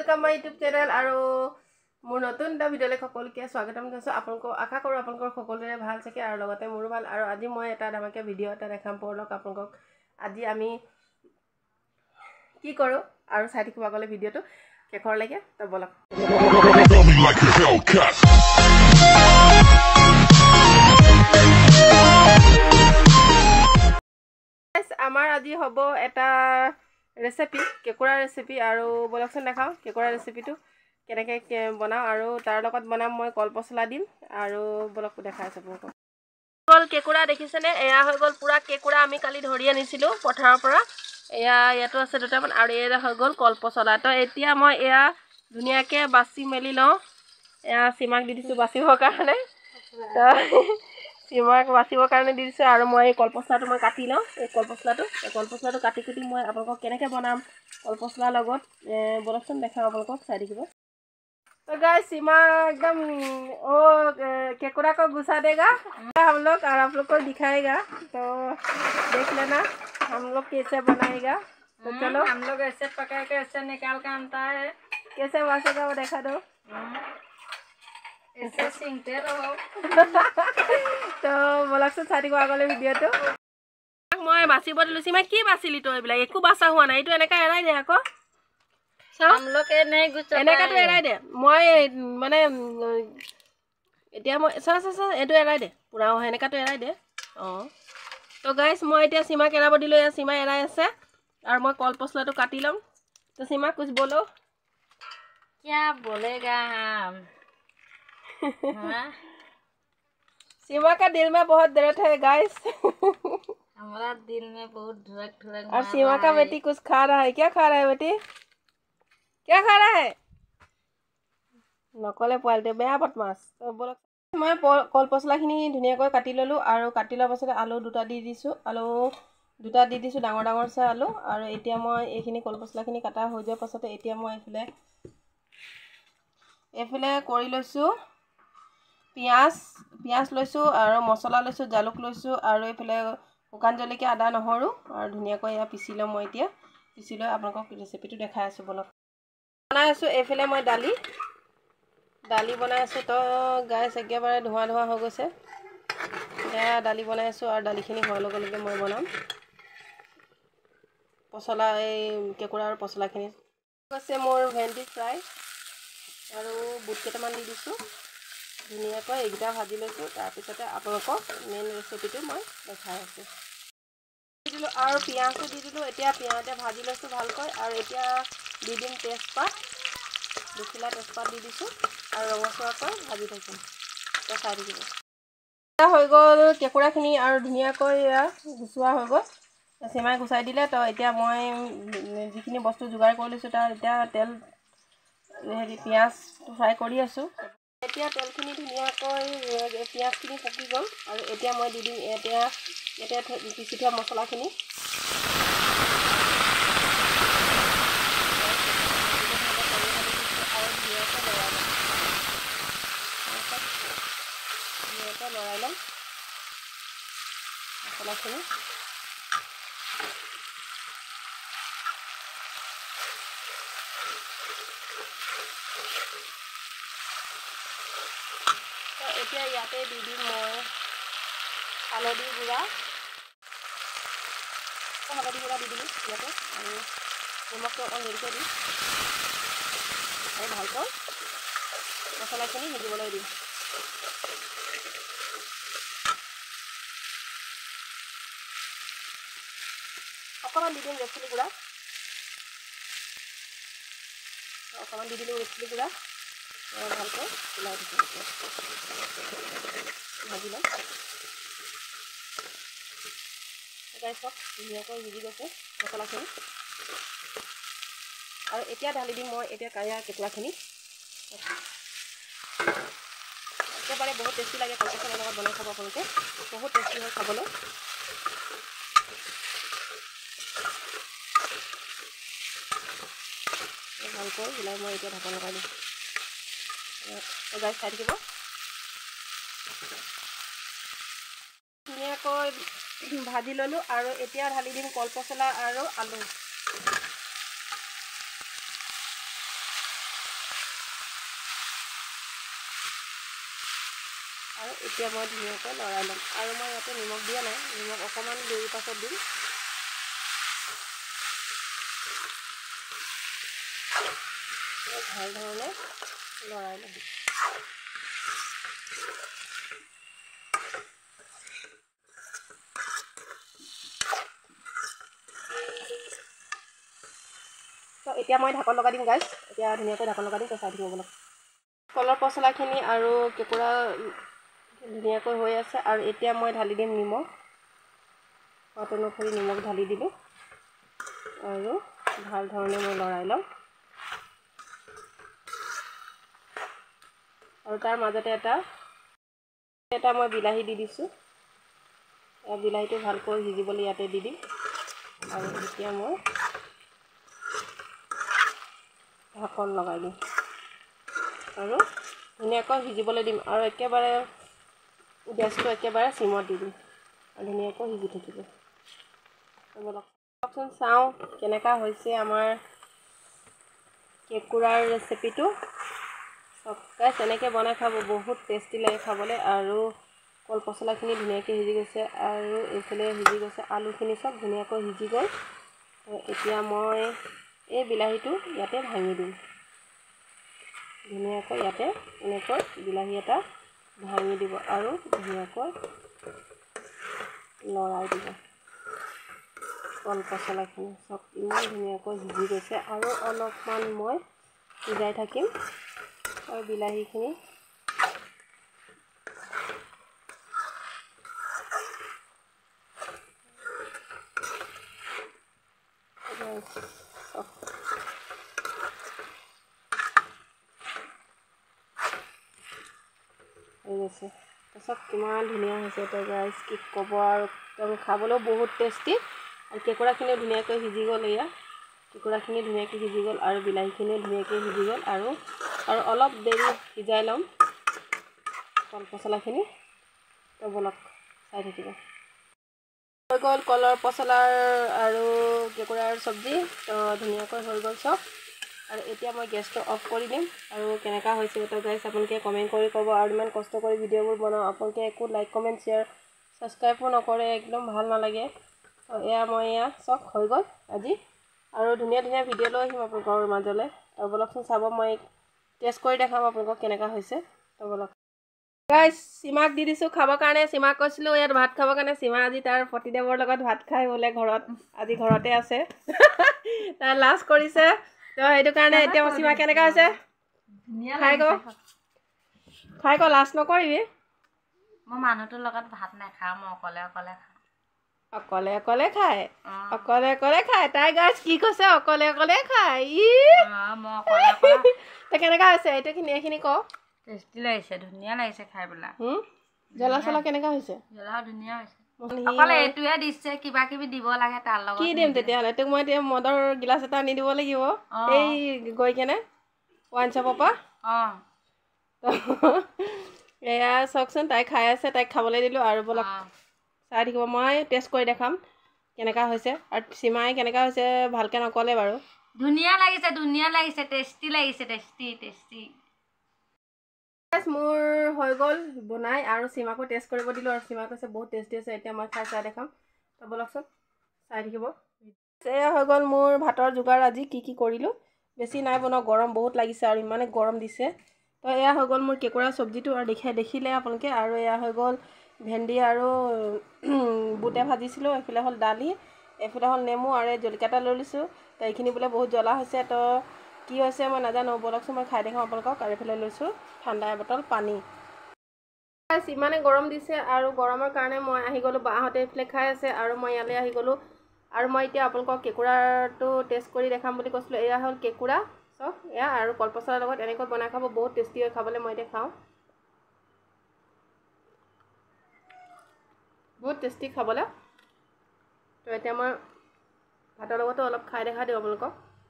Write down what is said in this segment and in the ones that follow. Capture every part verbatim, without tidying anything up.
welcome my YouTube channel और मोर नतुन এটা ভিডিওলৈ সকলোকে স্বাগতম জনাইছো আপোনালোকক আশা কৰো আপোনালোকৰ সকলোৰে ভাল থাকে আৰু লগতে মোৰো ভাল আৰু আজি মই এটা ধামাকে ভিডিও এটা দেখাম পৰলক আপোনালোকক আজি আমি কি কৰো আৰু চাই থাকিব আগলে ভিডিওটো শেষৰলৈকে তো বলক আমাৰ আজি হ'ব এটা रेसिपी केकुरा रेसिपी और बोलकसन देखाओ केकुरा रेसिपीटो केनेके बनाओ और तार लगत बनाम मैं कल पसला दिम और बोलक देखा सबको गल केकुरा देखिसेने एया हो गल पूरा केकुरा आमी काली धरि आनिसिलो पथार পৰা एया यातो আছে দুটামান और एया हो गल कल पसला तो एतिया मैं एया धुनियाके बासी मेली ल एया सीमाक दि दिसु बासिবৰ কাৰণে तो सीमाक बासिবৰ কাৰণে দি দিছো আৰু মই কলপছলাটো মই কাটি লওঁ এই কলপছলাটো এই কলপছলাটো কাটি কুটি মই আপোনাক কেনেকৈ বনাম কলপছলা লগত বলকচোন দেখাও আপোনাক চাই দিব तो गाइस सीमा एकदम ओ केकुरा को घुसा देगा हम लोग और आप लोग को दिखाएगा तो देख लेना हम लोग कैसे बनाएगा तो चलो हम लोग ऐसे पका के ऐसे निकाल के आनता है कैसे बासेगा वो देखा दो ऐसे सिंगते रहो तो बोलकचोन चाই দিব আগলে ভিডিওটো মই বাছিব দিলো सीमा কি বাছিলি তো এইবিলাক একো বাছা হোৱা নাই এইটো এনেকা এৰাই দে আকৌ हम लोग ए नहीं गुच्छा এনেকা তো এৰাই দে মই মানে এতিয়া মই सा सा सा এটো এৰাই দে পুৰা এনেকা তো এৰাই দে অ তো গাইস মই এতিয়া सीमा কেৰাব দিলো या सीमा এৰাই আছে और मैं कल पसलाটো কাটি লম तो सीमा कुछ बोलो क्या बोलेगा हम हां सीमा का दिल में बहुत दर्द है गाइस हमारा दिल में बहुत धड़क धड़क और सीमा का बेटी कुछ खा रहा है क्या खा रहा है बेटी क्या खा रहा है नकले पोवालटे बेया बदमाश तो बोलक मैं कल पसलाखिनि धुनियाকৈ কাটি ললো আৰু কাটি লোৱাৰ পাছত আলু দুটা দি দিছো আলু দুটা দি দিছো ডাঙৰ ডাঙৰ চা আলু আৰু এতিয়া মই এইখিনি কল পছলাখিনি কাটা হৈ যোৱাৰ পাছত এতিয়া মই এফালে এফালে কৰি লৈছো পিয়াজ পিয়াজ লৈছো আৰু মছলা লৈছো জালুক লৈছো আৰু এফালে শুকান জলকীয়া আদা নহৰু আৰু ধুনিয়াকৈ ইয়া পিছি লম মই এতিয়া পিছি লৈ আপোনাক ৰেচিপিটো দেখাই আছো বলক বনাই আছো এফালে মই দালি দালি বনাই আছো তো গাইস একেবাৰে ধোৱা ধোৱা হৈ গৈছে এয়া দালি বনাই আছো আৰু দালিখিনি হোৱাৰ লগে লগে মই বনাম পছলা এই কেকুৰা আৰু পছলাখিনি আছে মোৰ ভেন্ডি ফ্ৰাই আৰু বুট কেইটামান দি দিছো ধুনিয়াকৈ এইগিটা ভাজি লৈছো তাৰ পিছতে আপোনাক মেইন ৰেচিপিটো মই দেখাই আছো দিলো আৰু পিয়াজটো দি দিলো এতিয়া পিয়াজতে ভাজি লৈছো ভালকৈ আৰু এতিয়া দি দিম তেজপাত দুখিলা তেজপাত দি দিছো আৰু ৰঙচুৱাকৈ ভাজি থাকিম তো চাই থাকিব এটা হৈ গ'ল কেকুৰাখিনি আৰু ধুনিয়াকৈ গুচোৱা হৈ গ'ল सीमाই গুচাই দিলে তো এতিয়া মই যিখিনি বস্তু যোগাৰ কৰি লৈছো তাৰ এতিয়া তেল হেৰি পিয়াজ ফ্ৰাই কৰি আছো এতিয়া তেলখিনি ধুনিয়াকৈ পিয়াজখিনি পকি গ'ল আৰু এতিয়া মই দি দিম এতিয়া এতিয়া পিছি থোৱা মছলাখিনি লৰাই ল'ম মছলাখিনি তো এতিয়া ইয়াতে দি দিম মই হালধি গুড়া হালধি গুড়া দি দিলোঁ ইয়াতে আৰু নিমখটো অকণ দেৰিকৈ দিম আৰু ভালকৈ মছলাখিনি সিজিবলৈ দিম অকণমান দি দিম ৰেড চিলি গুড়া অকণমান দি দিলোঁ ৰেড চিলি গুড়া ভালকৈ ওলাই দিছোঁ ভাজি ল'ম গাইছ চব ধুনীয়াকৈ সিজি গৈছে মছলাখিনি আৰু এতিয়া ঢালি দিম মই এতিয়া কায়া কেকুৰাখিনি একেবাৰে বহুত টেষ্টি লাগে কলপছলাৰ লগত বনাই খাব আপোনালোকে বহুত টেষ্টি হয় খাবলৈ ভালকৈ হিলাই মই এতিয়া ঢাকন লগাই দিম গাইছ চাই থাকিব ধুনীয়াকৈ ভাজি ললো আৰু এতিয়া ঢালি দিম কলপছলা আৰু আলু আৰু এতিয়া মই ধুনীয়াকৈ লৰাই ল'ম আৰু মই ইয়াতে নিমখ দিয়া নাই নিমখ অকণমান দেৰি পাছত দিম ভাল ধৰণে লৰাই ল'ম তো এতিয়া মই ঢাকন লগাই দিম গাইজ এতিয়া ধুনীয়াকৈ ঢাকন লগাই দিম তো চাই থাকিব অলপ কলৰ পচলাখিনি আৰু কেঁকুৰা ধুনীয়াকৈ হৈ আছে আৰু এতিয়া মই ঢালি দিম নিমখ সোৱাদ অনুসৰি নিমখ ঢালি দিলোঁ আৰু ভাল ধৰণে মই লৰাই ল'ম আৰু তাৰ মাজতে এটা এটা মই বিলাহী দি দিছোঁ বিলাহীটো ভালকৈ সিজিবলৈ ইয়াতে দি দিম আৰু এতিয়া মই ঢাকন লগাই দিম আৰু ধুনীয়াকৈ সিজিবলৈ দিম আৰু একেবাৰে গেছটো একেবাৰে চিমত দি দিম আৰু ধুনীয়াকৈ সিজি থাকিব চাওকচোন চাওঁ কেনেকুৱা হৈছে আমাৰ কেঁকুৰাৰ ৰেচিপিটো চব গাইছ এনেকৈ বনাই খাব বহুত টেষ্টি লাগে খাবলৈ আৰু কল পচলাখিনি ধুনীয়াকৈ সিজি গৈছে আৰু এইফালে সিজি গৈছে আলুখিনি চব ধুনীয়াকৈ সিজি গ'ল এতিয়া মই এই বিলাহীটো ইয়াতে ভাঙি দিম ধুনীয়াকৈ ইয়াতে এনেকৈ বিলাহী এটা ভাঙি দিব আৰু ধুনীয়াকৈ লৰাই দিব কল পচলাখিনি চব ইমান ধুনীয়াকৈ সিজি গৈছে আৰু অলপমান মই সিজাই থাকিম আৰু বিলাহীখিনি হৈ গৈছে তাৰপিছত কিমান ধুনীয়া হৈছে তো গাইছ কি ক'ব আৰু একদম খাবলৈও বহুত টেষ্টি আৰু কেঁকুৰাখিনিও ধুনীয়াকৈ সিজি গ'ল এয়া কেঁকুৰাখিনি ধুনীয়াকৈ সিজি গ'ল আৰু বিলাহীখিনিও ধুনীয়াকৈ সিজি গ'ল আৰু আৰু অলপ দেৰি সিজাই ল'ম কল পচলাখিনি তো বলক চাই থাকিব হৈ গ'ল কলৰ পচলাৰ আৰু কেঁকুৰাৰ চব্জি তো ধুনীয়াকৈ হৈ গ'ল চব আৰু এতিয়া মই গেছটো অফ কৰি দিম আৰু কেনেকুৱা হৈছে তো গাইছ আপোনালোকে কমেণ্ট কৰি ক'ব আৰু ইমান কষ্ট কৰি ভিডিঅ'বোৰ বনাওঁ আপোনালোকে একো লাইক কমেণ্ট শ্বেয়াৰ ছাবস্ক্ৰাইবো নকৰে একদম ভাল নালাগে তো এয়া মই এয়া চব হৈ গ'ল আজি আৰু ধুনীয়া ধুনীয়া ভিডিঅ' লৈ আহিম আপোনালোকৰ মাজলৈ আৰু বলকচোন চাব মই টেষ্ট কৰি দেখাম আপোনালোকক কেনেকুৱা হৈছে তো বলক গাইছ সীমাক দি দিছোঁ খাবৰ কাৰণে সীমাক কৈছিলোঁ ইয়াত ভাত খাবৰ কাৰণে সীমা আজি তাৰ পতিদেৱৰ লগত ভাত খাই বোলে ঘৰত আজি ঘৰতে আছে তাই লাজ কৰিছে তো সেইটো কাৰণে এতিয়া সীমা কেনেকুৱা হৈছে খাই ক খাই ক লাজ নকৰিবি মই মানুহটোৰ লগত ভাত নাখাওঁ মই অকলে অকলে খাওঁ অকলে অকলে খায় অকলে অকলে খায় তাই গাইছ কি কৈছে অকলে অকলে খায় ই মই অকলে অকলে তো কেনেকুৱা হৈছে এইটোখিনি এইখিনি ক টেষ্টি লাগিছে ধুনীয়া লাগিছে খাই পেলাই জ্বলা চলা কেনেকুৱা হৈছে জ্বলা ধুনীয়া হৈছে অকল এইটোৱে দিছে কিবা কিবি দিব লাগে তাৰ লগত কি দিম তেতিয়াহ'লে তোক মই এতিয়া মদৰ গিলাচ এটা আনি দিব লাগিব এই গৈ কেনে ৱাইন শ্বপৰ পৰা অঁ এয়া চাওকচোন তাই খাই আছে তাইক খাবলৈ দিলোঁ আৰু বলক চাই থাকিব মই টেষ্ট কৰি দেখাম কেনেকুৱা হৈছে আৰু সীমাই কেনেকুৱা হৈছে ভালকৈ নক'লে বাৰু ধুনীয়া লাগিছে ধুনীয়া লাগিছে টেষ্টি লাগিছে টেষ্টি টেষ্টি মোৰ হৈ গ'ল বনাই আৰু সীমাকো টেষ্ট কৰিব দিলোঁ আৰু সীমা কৈছে বহুত টেষ্টি আছে এতিয়া মই খাই চাই দেখাম তো বলকচোন চাই থাকিব এয়া হৈ গ'ল মোৰ ভাতৰ যোগাৰ আজি কি কি কৰিলোঁ বেছি নাই বনোৱা গৰম বহুত লাগিছে আৰু ইমানে গৰম দিছে তো এয়া হৈ গ'ল মোৰ কেঁকুৰা চব্জিটো আৰু দেখি দেখিলে আপোনালোকে আৰু এয়া হৈ গ'ল ভেন্দি আৰু বুটে ভাজিছিলোঁ এইফালে হ'ল দালি এইফালে হ'ল নেমু আৰু এই জলকীয়া এটা লৈ লৈছোঁ তো এইখিনি বোলে বহুত জ্বলা হৈছে তো কি হৈছে মই নাজানো বলকচোন মই খাই দেখাম আপোনালোকক আৰু এইফালে লৈছোঁ ঠাণ্ডা এবটল পানী ইমানে গৰম দিছে আৰু গৰমৰ কাৰণে মই আহি গ'লোঁ বাহঁতে এইফালে খাই আছে আৰু মই ইয়ালৈ আহি গ'লোঁ আৰু মই এতিয়া আপোনালোকক কেঁকুৰাটো টেষ্ট কৰি দেখাম বুলি কৈছিলোঁ এয়া হ'ল কেঁকুৰা চব এয়া আৰু কলপচলাৰ লগত এনেকৈ বনাই খাব বহুত টেষ্টি হয় খাবলৈ মই এতিয়া খাওঁ বহুত টেষ্টি খাবলৈ তো এতিয়া মই ভাতৰ লগতো অলপ খাই দেখা দিওঁ আপোনালোকক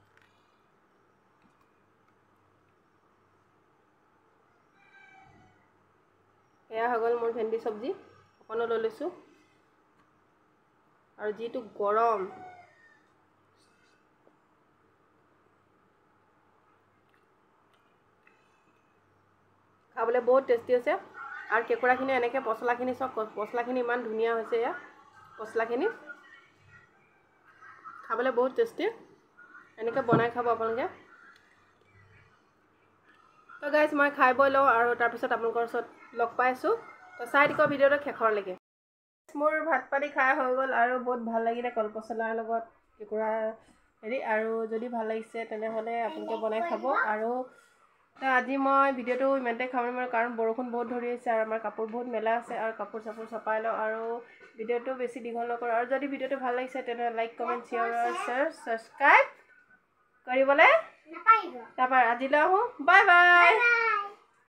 এয়া হৈ গ'ল মোৰ ভেন্দি চব্জি অকণো লৈ লৈছোঁ আৰু যিটো গৰম খাবলৈ বহুত টেষ্টি আছে আৰু কেঁকুৰাখিনি এনেকৈ পচলাখিনি চব পচলাখিনি ইমান ধুনীয়া হৈছে ইয়াত পচলাখিনি খাবলৈ বহুত টেষ্টি এনেকৈ বনাই খাব আপোনালোকে তো গাইজ মই খাই বৈ লওঁ আৰু তাৰপিছত আপোনালোকৰ ওচৰত লগ পাইছোঁ তো চাই দিব ভিডিঅ'টো শেষৰলৈকে মোৰ ভাত পানী খাই হৈ গ'ল আৰু বহুত ভাল লাগিলে কলপচলাৰ লগত কেঁকুৰা হেৰি আৰু যদি ভাল লাগিছে তেনেহ'লে আপোনালোকে বনাই খাব আৰু আজি মই ভিডিঅ'টো ইমানতে খাব নোৱাৰোঁ কাৰণ বৰষুণ বহুত ধৰি আছে আৰু আমাৰ কাপোৰ বহুত মেলা আছে আৰু কাপোৰ চাপোৰ চপাই লওঁ আৰু ভিডিঅ'টো বেছি দীঘল নকৰোঁ আৰু যদি ভিডিঅ'টো ভাল লাগিছে তেনেহ'লে লাইক কমেণ্ট শ্বেয়াৰ আৰু শ্বেয়াৰ ছাবস্ক্ৰাইব কৰিবলৈ নাপাহৰিব তাৰপৰা আজিলৈ আহোঁ বাই বাই